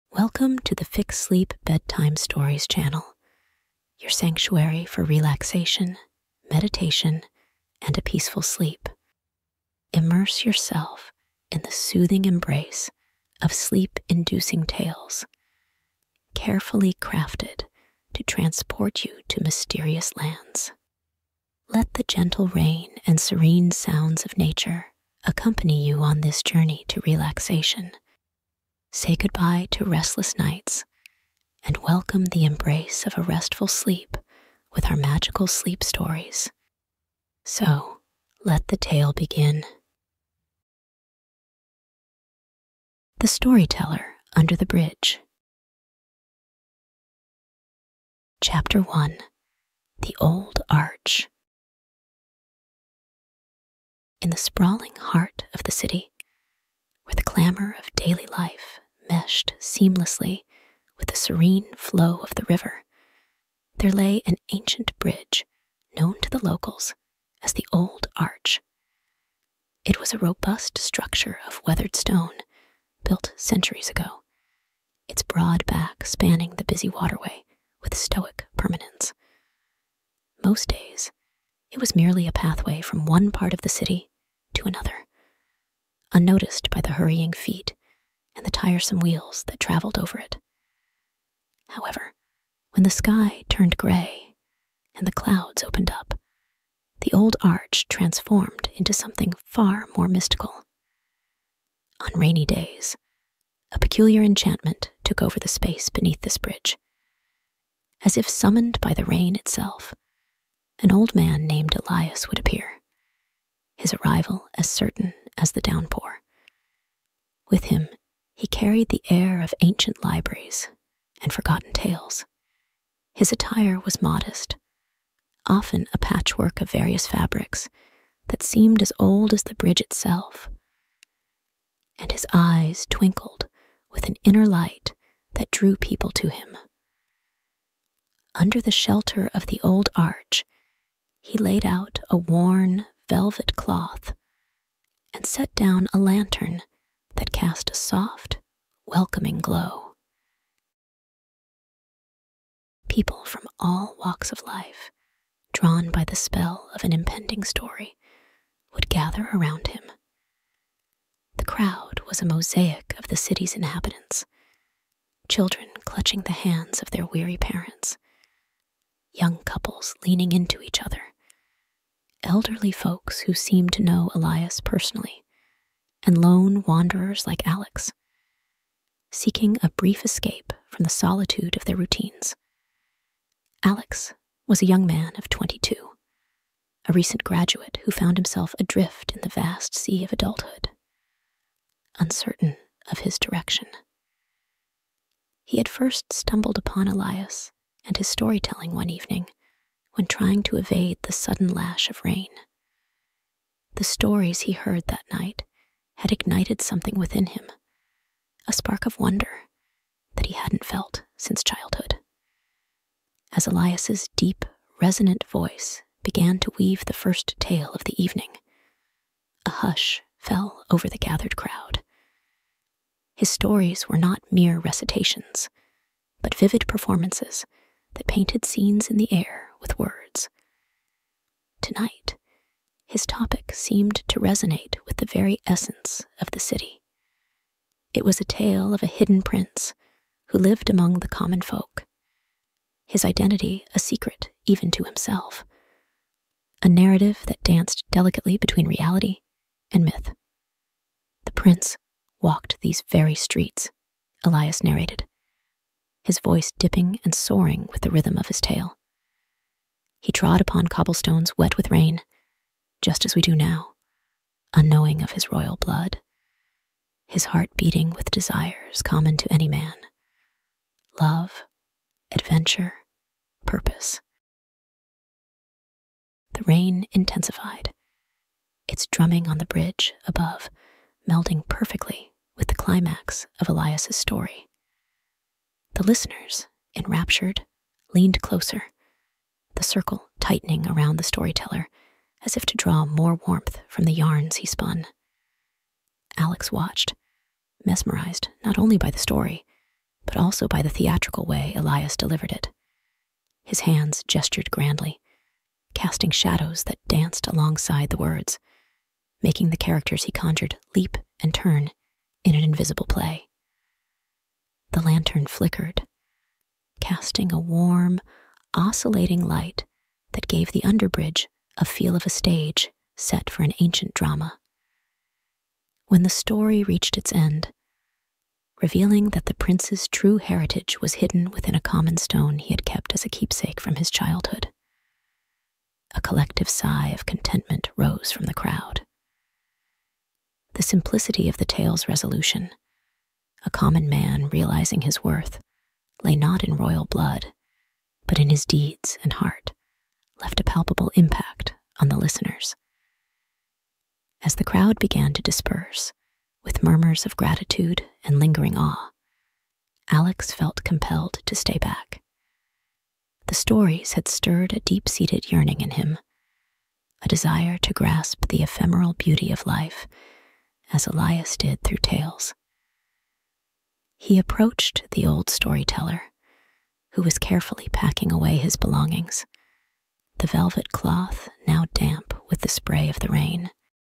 Welcome to the FixSleep Bedtime Stories Channel, your sanctuary for relaxation, meditation, and a peaceful sleep. Immerse yourself in the soothing embrace of sleep-inducing tales, carefully crafted to transport you to mysterious lands. Let the gentle rain and serene sounds of nature accompany you on this journey to relaxation. Say goodbye to restless nights and welcome the embrace of a restful sleep with our magical sleep stories. So, let the tale begin. The Storyteller Under the Bridge. Chapter 1. The Old Arch. In the sprawling heart of the city, where the clamor of daily life meshed seamlessly with the serene flow of the river, there lay an ancient bridge known to the locals as the Old Arch. It was a robust structure of weathered stone built centuries ago, its broad back spanning the busy waterway with stoic permanence. Most days, it was merely a pathway from one part of the city to another, unnoticed by the hurrying feet and the tiresome wheels that traveled over it. However, when the sky turned gray and the clouds opened up, the old arch transformed into something far more mystical. On rainy days, a peculiar enchantment took over the space beneath this bridge. As if summoned by the rain itself, an old man named Elias would appear, his arrival as certain as the downpour. With him, he carried the air of ancient libraries and forgotten tales. His attire was modest, often a patchwork of various fabrics that seemed as old as the bridge itself. And his eyes twinkled with an inner light that drew people to him. Under the shelter of the old arch, he laid out a worn velvet cloth and set down a lantern that cast a soft, welcoming glow. People from all walks of life, drawn by the spell of an impending story, would gather around him. The crowd was a mosaic of the city's inhabitants, children clutching the hands of their weary parents, young couples leaning into each other, elderly folks who seemed to know Elias personally, and lone wanderers like Alex, seeking a brief escape from the solitude of their routines. Alex was a young man of 22, a recent graduate who found himself adrift in the vast sea of adulthood, uncertain of his direction. He had first stumbled upon Elias and his storytelling one evening when trying to evade the sudden lash of rain. The stories he heard that night had ignited something within him, a spark of wonder that he hadn't felt since childhood. As Elias's deep, resonant voice began to weave the first tale of the evening, a hush fell over the gathered crowd. His stories were not mere recitations, but vivid performances that painted scenes in the air with words. Tonight, his topic seemed to resonate with the very essence of the city. It was a tale of a hidden prince who lived among the common folk, his identity a secret even to himself, a narrative that danced delicately between reality and myth. The prince walked these very streets, Elias narrated, his voice dipping and soaring with the rhythm of his tale. He trod upon cobblestones wet with rain, just as we do now, unknowing of his royal blood, his heart beating with desires common to any man: love, adventure, purpose. The rain intensified, its drumming on the bridge above melding perfectly with the climax of Elias's story. The listeners, enraptured, leaned closer, the circle tightening around the storyteller as if to draw more warmth from the yarns he spun. Alex watched, mesmerized not only by the story, but also by the theatrical way Elias delivered it. His hands gestured grandly, casting shadows that danced alongside the words, making the characters he conjured leap and turn in an invisible play. The lantern flickered, casting a warm, oscillating light that gave the underbridge a feel of a stage set for an ancient drama. When the story reached its end, revealing that the prince's true heritage was hidden within a common stone he had kept as a keepsake from his childhood, a collective sigh of contentment rose from the crowd. The simplicity of the tale's resolution, a common man realizing his worth, lay not in royal blood, but in his deeds and heart, left a palpable impact on the listeners. As the crowd began to disperse, with murmurs of gratitude and lingering awe, Alex felt compelled to stay back. The stories had stirred a deep-seated yearning in him, a desire to grasp the ephemeral beauty of life, as Elias did through tales. He approached the old storyteller, who was carefully packing away his belongings, the velvet cloth now damp with the spray of the rain.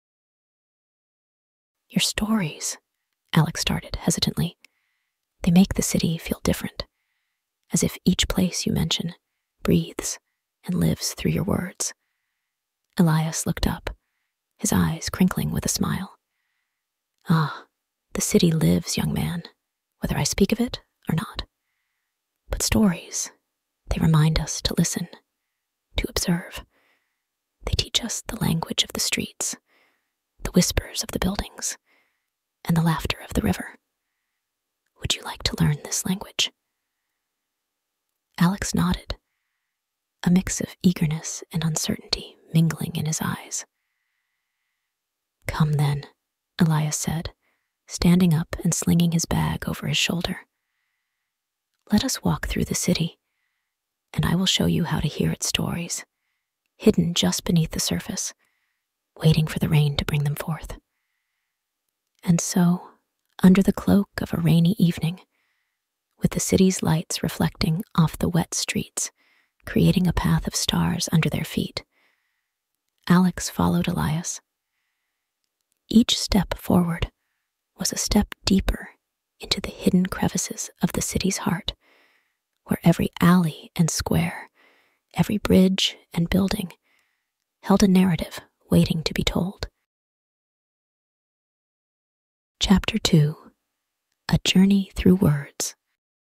"Your stories," Alex started hesitantly. "They make the city feel different, as if each place you mention breathes and lives through your words." Elias looked up, his eyes crinkling with a smile. "Ah, the city lives, young man, whether I speak of it or not. But stories, they remind us to listen, to observe. They teach us the language of the streets, the whispers of the buildings, and the laughter of the river. Would you like to learn this language?" Alex nodded, a mix of eagerness and uncertainty mingling in his eyes. "Come then," Elias said, standing up and slinging his bag over his shoulder. "Let us walk through the city, and I will show you how to hear its stories, hidden just beneath the surface, waiting for the rain to bring them forth." And so, under the cloak of a rainy evening, with the city's lights reflecting off the wet streets, creating a path of stars under their feet, Alex followed Elias. Each step forward was a step deeper into the hidden crevices of the city's heart, where every alley and square, every bridge and building held a narrative waiting to be told. Chapter 2: A Journey Through Words.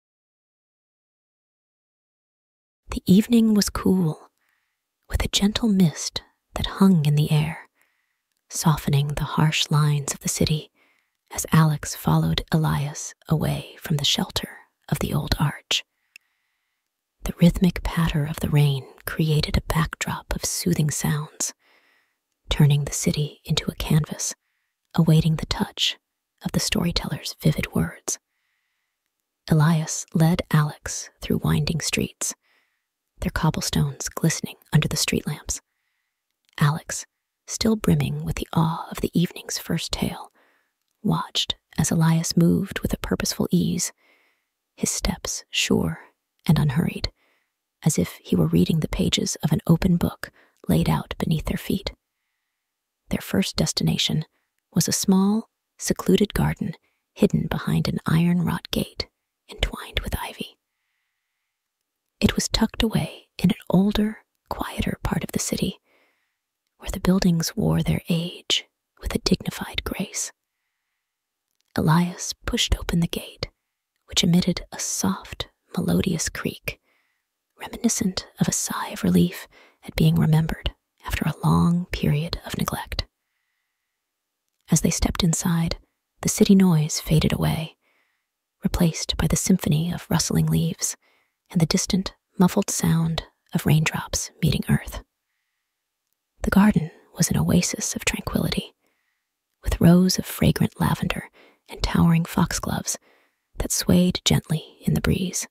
The evening was cool, with a gentle mist that hung in the air, softening the harsh lines of the city as Alex followed Elias away from the shelter of the old arch. The rhythmic patter of the rain created a backdrop of soothing sounds, turning the city into a canvas, awaiting the touch of the storyteller's vivid words. Elias led Alex through winding streets, their cobblestones glistening under the street lamps. Alex, still brimming with the awe of the evening's first tale, watched as Elias moved with a purposeful ease, his steps sure and unhurried, as if he were reading the pages of an open book laid out beneath their feet. Their first destination was a small, secluded garden hidden behind an iron-wrought gate entwined with ivy. It was tucked away in an older, quieter part of the city, where the buildings wore their age with a dignified grace. Elias pushed open the gate, which emitted a soft, melodious creak, reminiscent of a sigh of relief at being remembered after a long period of neglect. As they stepped inside, the city noise faded away, replaced by the symphony of rustling leaves and the distant, muffled sound of raindrops meeting earth. The garden was an oasis of tranquility, with rows of fragrant lavender and towering foxgloves that swayed gently in the breeze.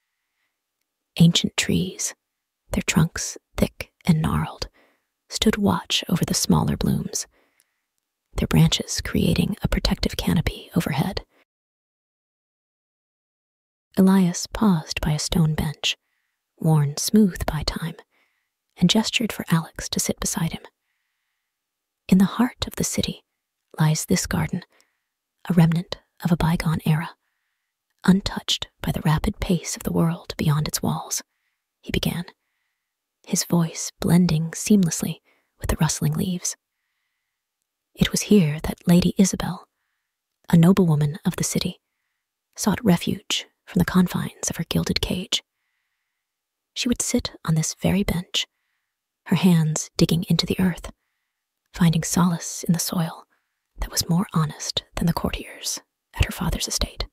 Ancient trees, their trunks thick and gnarled, stood watch over the smaller blooms, their branches creating a protective canopy overhead. Elias paused by a stone bench, worn smooth by time, and gestured for Alex to sit beside him. In the heart of the city lies this garden, a remnant of a bygone era, untouched by the rapid pace of the world beyond its walls, he began, his voice blending seamlessly with the rustling leaves. It was here that Lady Isabel, a noblewoman of the city, sought refuge from the confines of her gilded cage. She would sit on this very bench, her hands digging into the earth, finding solace in the soil that was more honest than the courtiers at her father's estate.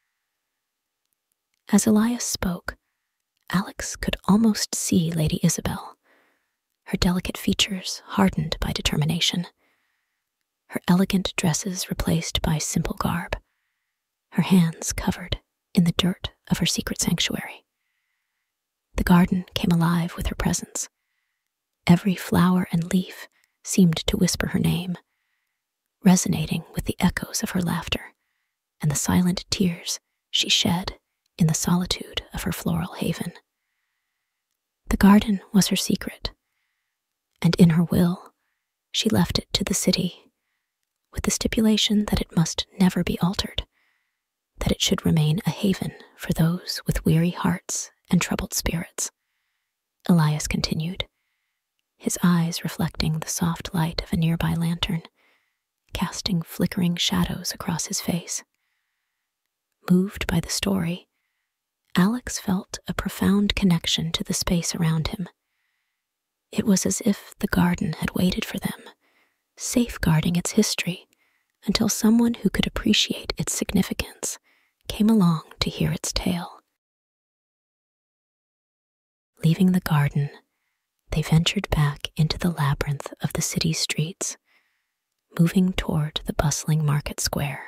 As Elias spoke, Alex could almost see Lady Isabel, her delicate features hardened by determination, her elegant dresses replaced by simple garb, her hands covered in the dirt of her secret sanctuary. The garden came alive with her presence. Every flower and leaf seemed to whisper her name, resonating with the echoes of her laughter and the silent tears she shed in the solitude of her floral haven. The garden was her secret, and in her will, she left it to the city, with the stipulation that it must never be altered, that it should remain a haven for those with weary hearts and troubled spirits. Elias continued, his eyes reflecting the soft light of a nearby lantern, casting flickering shadows across his face. Moved by the story, Alex felt a profound connection to the space around him. It was as if the garden had waited for them, safeguarding its history until someone who could appreciate its significance came along to hear its tale. Leaving the garden, they ventured back into the labyrinth of the city's streets, moving toward the bustling market square.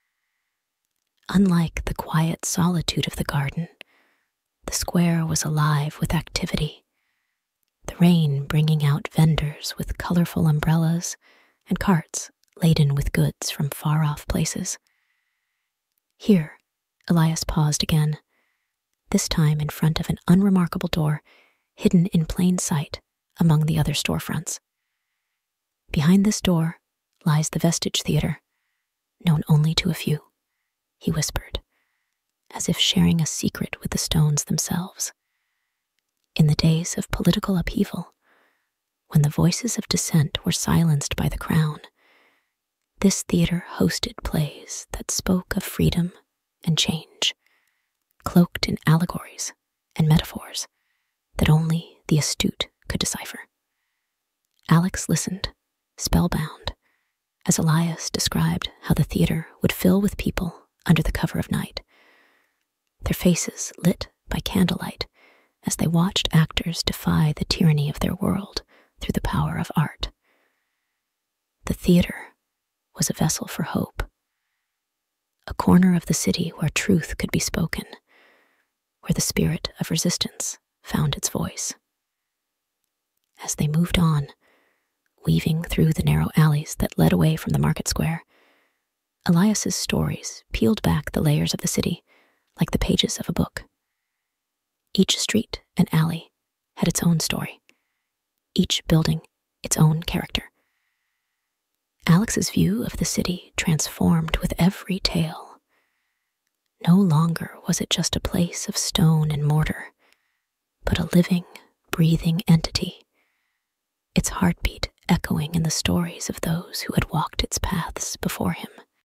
Unlike the quiet solitude of the garden, the square was alive with activity, the rain bringing out vendors with colorful umbrellas and carts laden with goods from far-off places. Here, Elias paused again, this time in front of an unremarkable door hidden in plain sight among the other storefronts. Behind this door lies the Vestige Theater, known only to a few, he whispered, as if sharing a secret with the stones themselves. In the days of political upheaval, when the voices of dissent were silenced by the crown, this theater hosted plays that spoke of freedom and change, cloaked in allegories and metaphors that only the astute could decipher. Alex listened, spellbound, as Elias described how the theater would fill with people under the cover of night, their faces lit by candlelight as they watched actors defy the tyranny of their world through the power of art. The theater was a vessel for hope, a corner of the city where truth could be spoken, where the spirit of resistance found its voice. As they moved on, weaving through the narrow alleys that led away from the market square, Elias's stories peeled back the layers of the city like the pages of a book. Each street and alley had its own story, each building its own character. Alex's view of the city transformed with every tale. No longer was it just a place of stone and mortar, but a living, breathing entity, its heartbeat echoing in the stories of those who had walked its paths before him.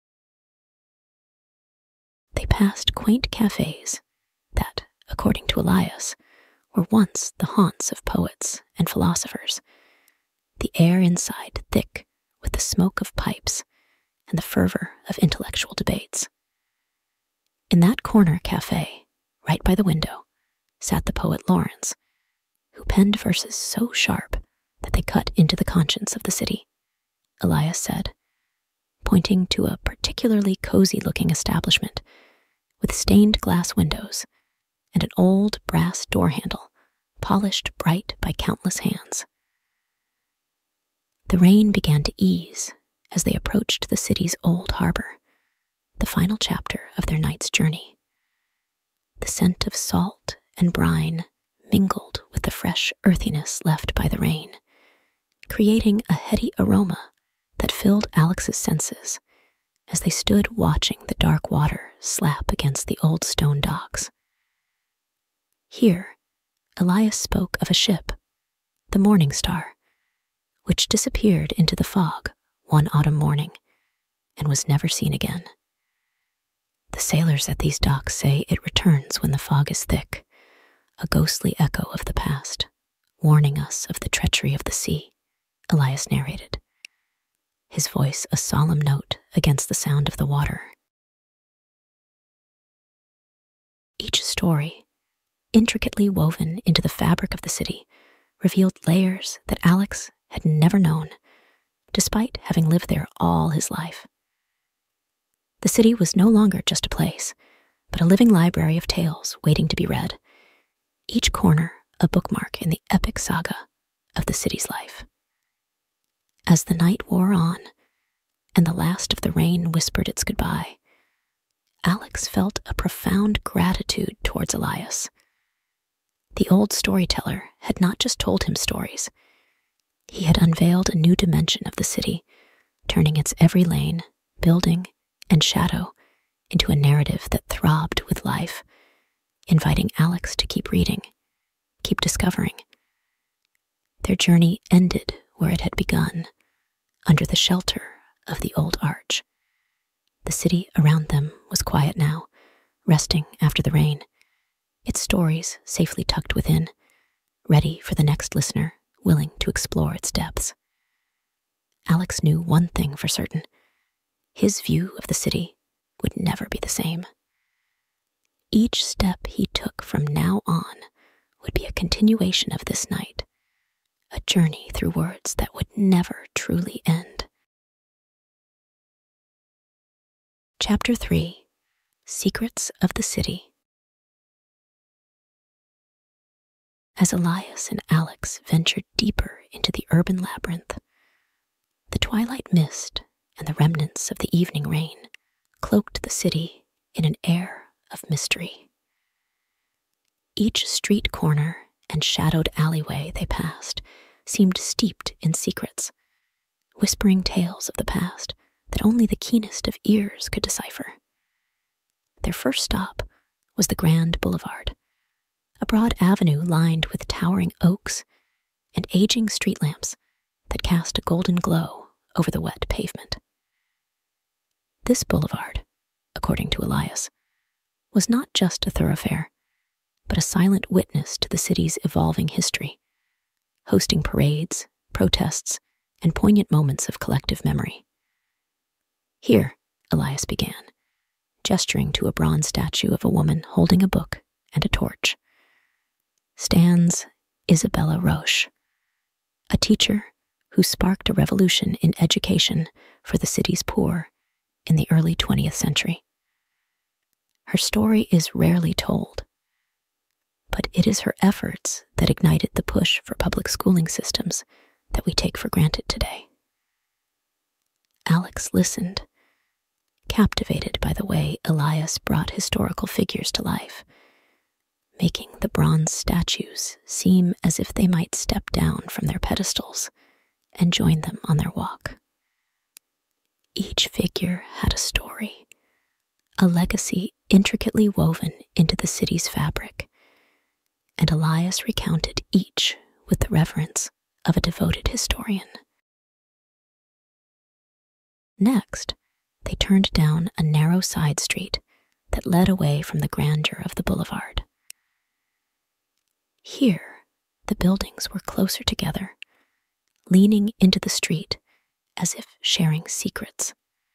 They passed quaint cafes that, according to Elias, were once the haunts of poets and philosophers, the air inside thick with the smoke of pipes and the fervor of intellectual debates. In that corner cafe, right by the window, sat the poet Lawrence, who penned verses so sharp that they cut into the conscience of the city, Elias said, pointing to a particularly cozy-looking establishment with stained glass windows and an old brass door handle polished bright by countless hands. The rain began to ease as they approached the city's old harbor, the final chapter of their night's journey. The scent of salt and brine mingled with the fresh earthiness left by the rain, creating a heady aroma that filled Alex's senses as they stood watching the dark water slap against the old stone docks. Here, Elias spoke of a ship, the Morning Star, which disappeared into the fog one autumn morning and was never seen again. The sailors at these docks say it returns when the fog is thick, a ghostly echo of the past, warning us of the treachery of the sea, Elias narrated, his voice a solemn note against the sound of the water. Each story, intricately woven into the fabric of the city, revealed layers that Alex had never known, despite having lived there all his life. The city was no longer just a place, but a living library of tales waiting to be read, each corner a bookmark in the epic saga of the city's life. As the night wore on, and the last of the rain whispered its goodbye, Alex felt a profound gratitude towards Elias. The old storyteller had not just told him stories. He had unveiled a new dimension of the city, turning its every lane, building, and shadow into a narrative that throbbed with life, inviting Alex to keep reading, keep discovering. Their journey ended where it had begun, under the shelter of the old arch. The city around them was quiet now, resting after the rain, its stories safely tucked within, ready for the next listener willing to explore its depths. Alex knew one thing for certain: his view of the city would never be the same. Each step he took from now on would be a continuation of this night, a journey through words that would never truly end. Chapter 3: Secrets of the City. As Elias and Alex ventured deeper into the urban labyrinth, the twilight mist and the remnants of the evening rain cloaked the city in an air of mystery. Each street corner and shadowed alleyway they passed seemed steeped in secrets, whispering tales of the past that only the keenest of ears could decipher. Their first stop was the Grand Boulevard, a broad avenue lined with towering oaks and aging street lamps that cast a golden glow over the wet pavement. This boulevard, according to Elias, was not just a thoroughfare, but a silent witness to the city's evolving history, hosting parades, protests, and poignant moments of collective memory. Here, Elias began, gesturing to a bronze statue of a woman holding a book and a torch, stands Isabella Roche, a teacher who sparked a revolution in education for the city's poor in the early 20th century. Her story is rarely told, but it is her efforts that ignited the push for public schooling systems that we take for granted today. Alex listened, captivated by the way Elias brought historical figures to life, making the bronze statues seem as if they might step down from their pedestals and join them on their walk. Each figure had a story, a legacy intricately woven into the city's fabric, and Elias recounted each with the reverence of a devoted historian. Next, they turned down a narrow side street that led away from the grandeur of the boulevard. Here, the buildings were closer together, leaning into the street as if sharing secrets.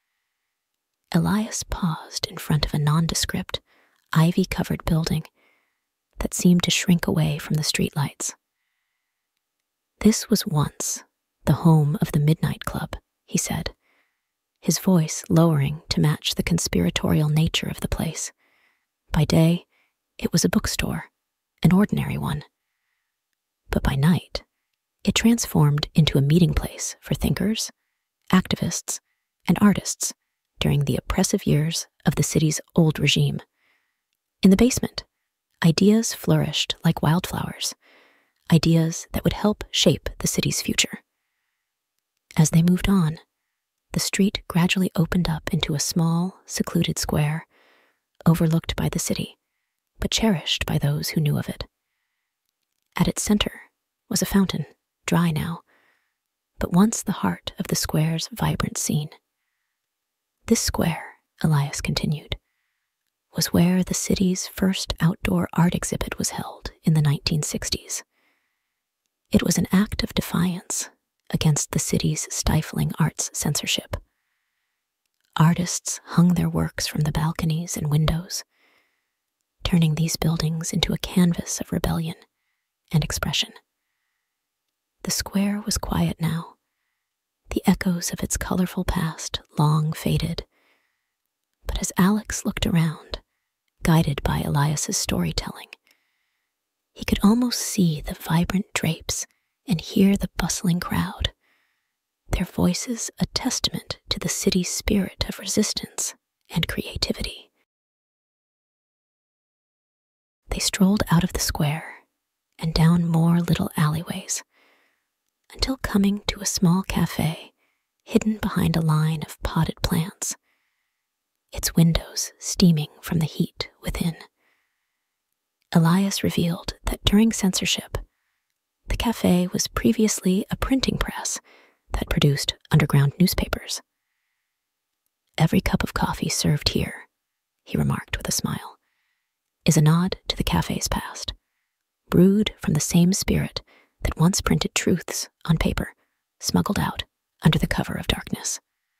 Elias paused in front of a nondescript, ivy-covered building that seemed to shrink away from the streetlights. This was once the home of the Midnight Club, he said, his voice lowering to match the conspiratorial nature of the place. By day, it was a bookstore, an ordinary one. But by night, it transformed into a meeting place for thinkers, activists, and artists during the oppressive years of the city's old regime. In the basement, ideas flourished like wildflowers, ideas that would help shape the city's future. As they moved on, the street gradually opened up into a small, secluded square, overlooked by the city, but cherished by those who knew of it. At its center was a fountain, dry now, but once the heart of the square's vibrant scene. This square, Elias continued, was where the city's first outdoor art exhibit was held in the 1960s. It was an act of defiance against the city's stifling arts censorship. Artists hung their works from the balconies and windows, turning these buildings into a canvas of rebellion and expression. The square was quiet now, the echoes of its colorful past long faded. But as Alex looked around, guided by Elias's storytelling, he could almost see the vibrant drapes and hear the bustling crowd, their voices a testament to the city's spirit of resistance and creativity. They strolled out of the square and down more little alleyways, until coming to a small cafe hidden behind a line of potted plants, its windows steaming from the heat within. Elias revealed that during censorship, the cafe was previously a printing press that produced underground newspapers. "Every cup of coffee served here," he remarked with a smile, "is a nod to the cafe's past, brewed from the same spirit that once printed truths on paper, smuggled out under the cover of darkness."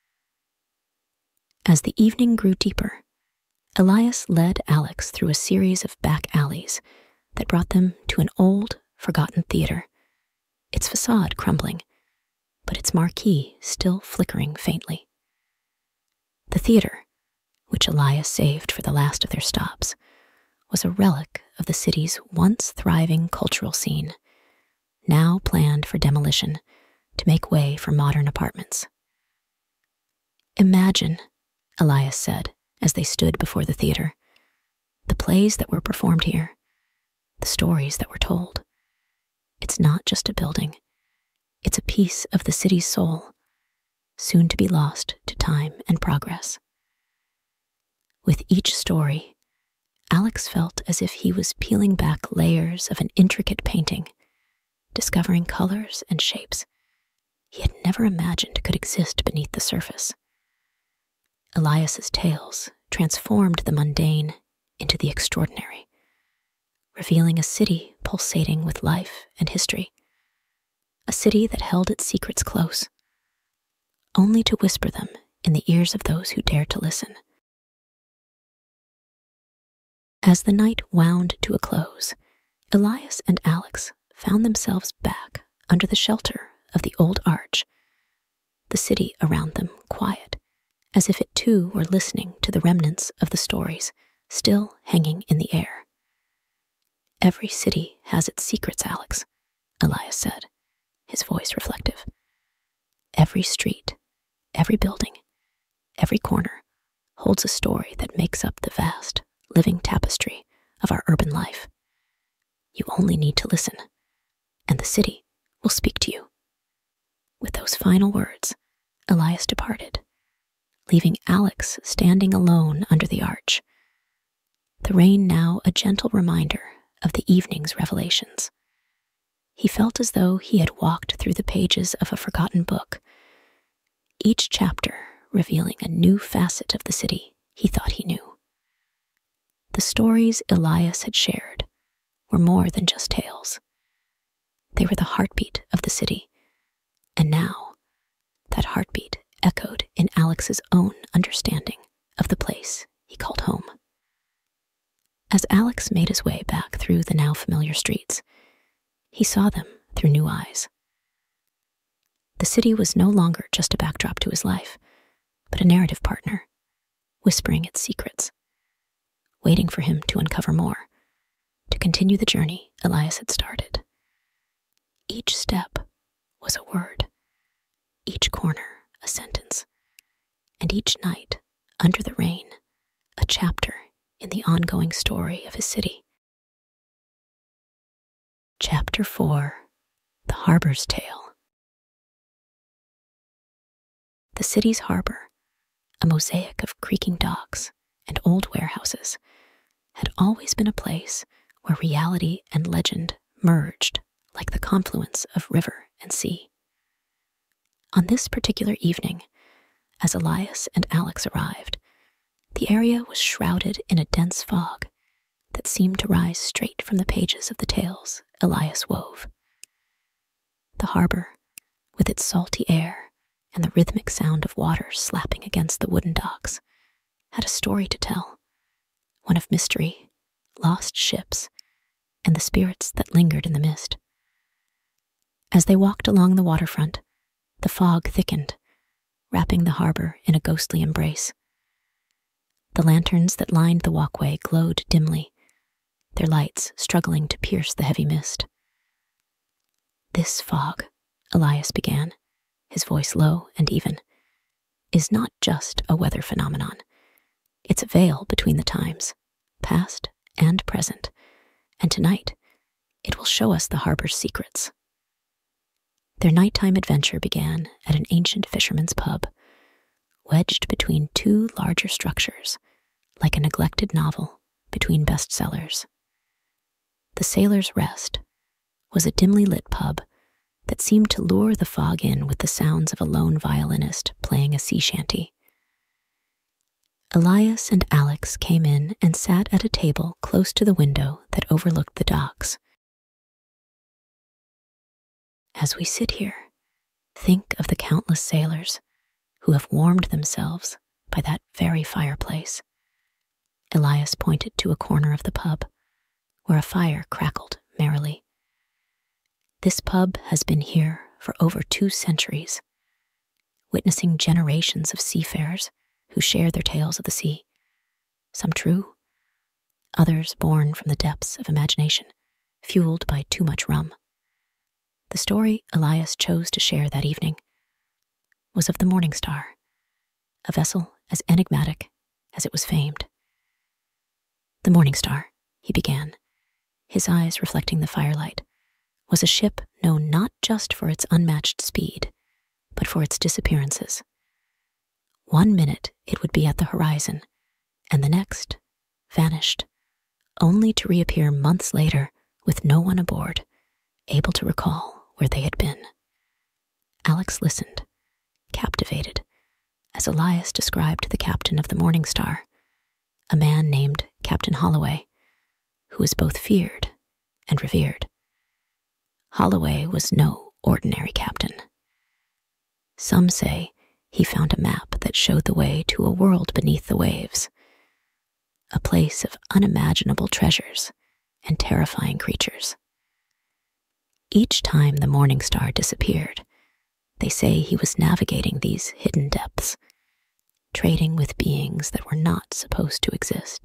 As the evening grew deeper, Elias led Alex through a series of back alleys that brought them to an old, forgotten theater, its facade crumbling, but its marquee still flickering faintly. The theater, which Elias saved for the last of their stops, was a relic of the city's once thriving cultural scene, now planned for demolition to make way for modern apartments. "Imagine," Elias said as they stood before the theater, "the plays that were performed here, the stories that were told. It's not just a building. It's a piece of the city's soul, soon to be lost to time and progress." With each story, Alex felt as if he was peeling back layers of an intricate painting, discovering colors and shapes he had never imagined could exist beneath the surface. Elias's tales transformed the mundane into the extraordinary, revealing a city pulsating with life and history, a city that held its secrets close, only to whisper them in the ears of those who dared to listen. As the night wound to a close, Elias and Alex found themselves back under the shelter of the old arch, the city around them quiet, as if it too were listening to the remnants of the stories still hanging in the air. "Every city has its secrets, Alex," Elias said, his voice reflective. "Every street, every building, every corner holds a story that makes up the vast, living tapestry of our urban life. You only need to listen, and the city will speak to you." With those final words, Elias departed, leaving Alex standing alone under the arch, the rain now a gentle reminder of the evening's revelations. He felt as though he had walked through the pages of a forgotten book, each chapter revealing a new facet of the city he thought he knew. The stories Elias had shared were more than just tales. They were the heartbeat of the city, and now that heartbeat echoed in Alex's own understanding of the place he called home. As Alex made his way back through the now familiar streets, he saw them through new eyes. The city was no longer just a backdrop to his life, but a narrative partner, whispering its secrets, waiting for him to uncover more, to continue the journey Elias had started. Each step was a word, each corner a sentence, and each night, under the rain, a chapter in the ongoing story of his city. Chapter 4: The Harbor's Tale. The city's harbor, a mosaic of creaking docks and old warehouses, had always been a place where reality and legend merged like the confluence of river and sea. On this particular evening, as Elias and Alex arrived, the area was shrouded in a dense fog that seemed to rise straight from the pages of the tales Elias wove. The harbor, with its salty air and the rhythmic sound of water slapping against the wooden docks, had a story to tell, one of mystery, lost ships, and the spirits that lingered in the mist. As they walked along the waterfront, the fog thickened, wrapping the harbor in a ghostly embrace. The lanterns that lined the walkway glowed dimly, their lights struggling to pierce the heavy mist. "This fog," Elias began, his voice low and even, "is not just a weather phenomenon. It's a veil between the times, past and present, and tonight it will show us the harbor's secrets." Their nighttime adventure began at an ancient fisherman's pub, wedged between two larger structures, like a neglected novel between bestsellers. The Sailor's Rest was a dimly lit pub that seemed to lure the fog in with the sounds of a lone violinist playing a sea shanty. Elias and Alex came in and sat at a table close to the window that overlooked the docks. "As we sit here, think of the countless sailors who have warmed themselves by that very fireplace." Elias pointed to a corner of the pub where a fire crackled merrily. "This pub has been here for over 2 centuries, witnessing generations of seafarers who share their tales of the sea, some true, others born from the depths of imagination, fueled by too much rum. The story Elias chose to share that evening was of the Morning Star, a vessel as enigmatic as it was famed. The Morning Star, he began, his eyes reflecting the firelight, was a ship known not just for its unmatched speed, but for its disappearances. 1 minute it would be at the horizon, and the next vanished, only to reappear months later with no one aboard, able to recall where they had been. Alex listened, captivated, as Elias described the captain of the Morning Star, a man named Captain Holloway, who was both feared and revered. Holloway was no ordinary captain. Some say he found a map that showed the way to a world beneath the waves, a place of unimaginable treasures and terrifying creatures. Each time the Morning Star disappeared, they say he was navigating these hidden depths, trading with beings that were not supposed to exist.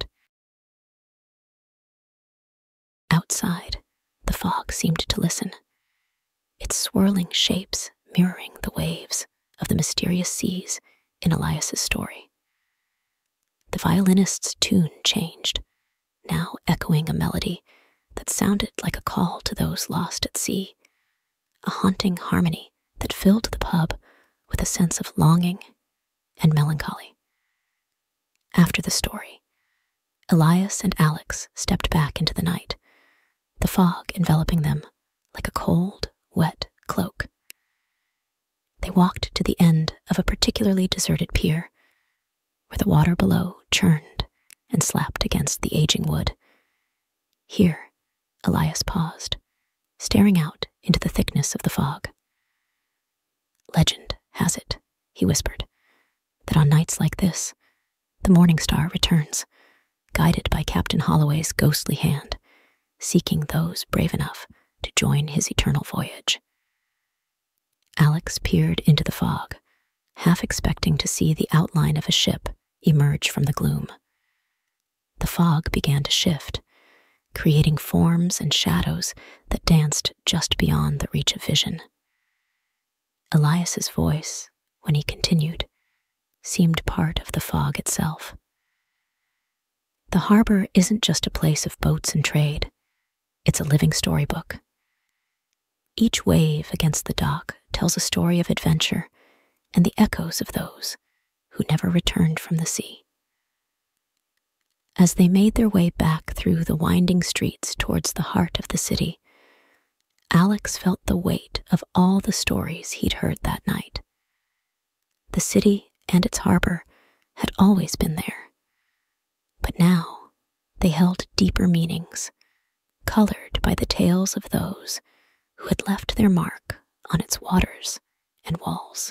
Outside, the fog seemed to listen, its swirling shapes mirroring the waves of the mysterious seas in Elias's story. The violinist's tune changed, now echoing a melody that sounded like a call to those lost at sea, a haunting harmony that filled the pub with a sense of longing and melancholy. After the story, Elias and Alex stepped back into the night, the fog enveloping them like a cold, wet cloak. They walked to the end of a particularly deserted pier, where the water below churned and slapped against the aging wood. Here, Elias paused, staring out into the thickness of the fog. "Legend has it," he whispered, "that on nights like this, the Morning Star returns, guided by Captain Holloway's ghostly hand, seeking those brave enough to join his eternal voyage." Alex peered into the fog, half expecting to see the outline of a ship emerge from the gloom. The fog began to shift, creating forms and shadows that danced just beyond the reach of vision. Elias's voice, when he continued, seemed part of the fog itself. "The harbor isn't just a place of boats and trade. It's a living storybook, Each wave against the dock tells a story of adventure and the echoes of those who never returned from the sea. As they made their way back through the winding streets towards the heart of the city, Alex felt the weight of all the stories he'd heard that night. The city and its harbor had always been there, but now they held deeper meanings, colored by the tales of those who had left their mark on its waters and walls.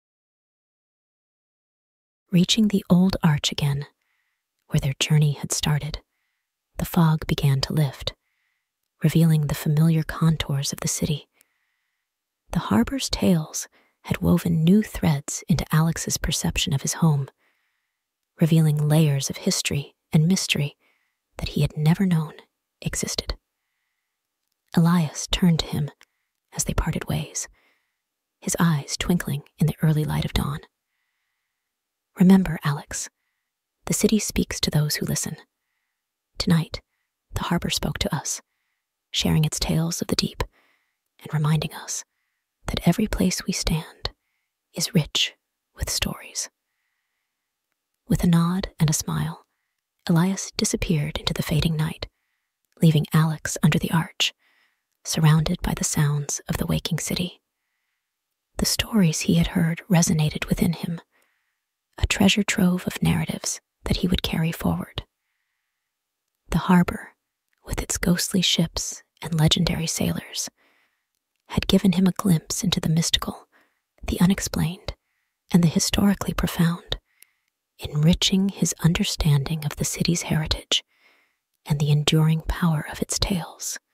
Reaching the old arch again, where their journey had started, the fog began to lift, revealing the familiar contours of the city. The harbor's tales had woven new threads into Alex's perception of his home, revealing layers of history and mystery that he had never known existed. Elias turned to him as they parted ways, his eyes twinkling in the early light of dawn. "Remember, Alex, the city speaks to those who listen. Tonight, the harbor spoke to us, sharing its tales of the deep and reminding us that every place we stand is rich with stories." With a nod and a smile, Elias disappeared into the fading night, leaving Alex under the arch, surrounded by the sounds of the waking city. The stories he had heard resonated within him, a treasure trove of narratives that he would carry forward. The harbor, with its ghostly ships and legendary sailors, had given him a glimpse into the mystical, the unexplained, and the historically profound, enriching his understanding of the city's heritage and the enduring power of its tales.